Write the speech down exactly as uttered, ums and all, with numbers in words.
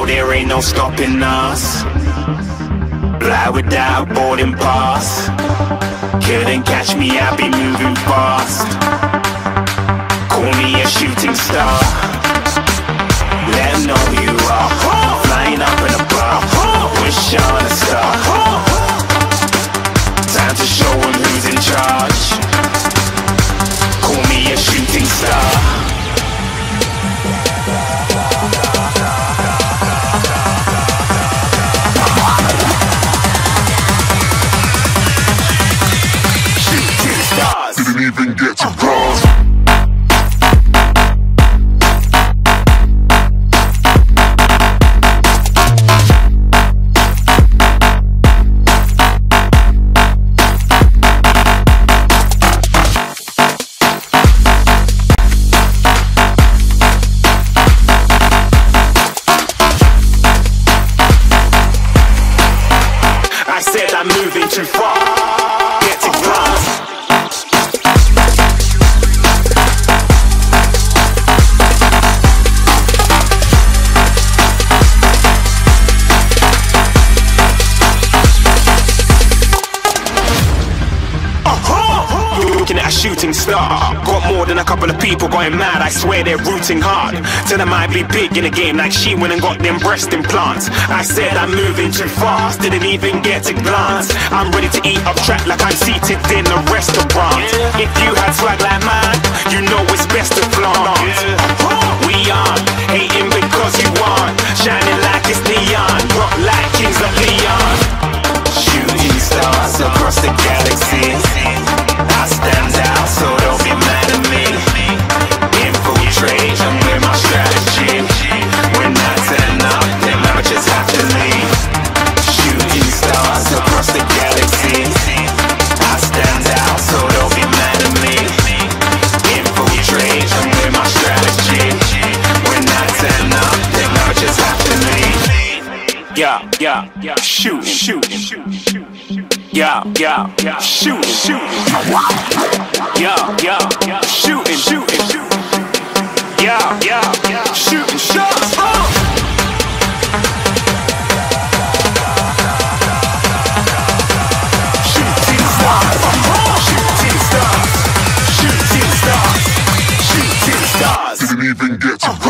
there ain't no stopping us. Fly without boarding pass. Couldn't catch me, I be moving fast. Call me a shooting star. Let them know who you are. Flying up in a bar, wish on a star. Time to show them who's in charge. Call me a shooting star. Didn't even get to cross. I said I'm moving too far. Get to glass. Looking at a shooting star. Got more than a couple of people going mad, I swear they're rooting hard. Tell them I be big in the game like she went and got them breast implants. I said I'm moving too fast, didn't even get to glance. I'm ready to eat up track like I'm seated in a restaurant. If you had swag like mine, you know it's best to flaunt. We aren't hating because you aren't shining like it's neon, rock like kings of Leon. Shooting stars across the galaxy. I stand out, so don't be mad at me. Infiltrate, I'm with my strategy. When I turn up, them amateurs have to leave. Shooting stars across the galaxy. I stand out, so don't be mad at me. Infiltrate, I'm with my strategy. When I turn up, them amateurs have to leave. Yeah, yeah, yeah, shoot, shoot, shoot, shoot. Yeah, yeah, yeah, shooting, shooting. Yeah, yeah, yeah, shooting, shooting, shooting. Yeah, yeah, yeah, shooting shots. Oh! Shooting stars, shooting stars, shooting stars, shooting stars. Didn't even get to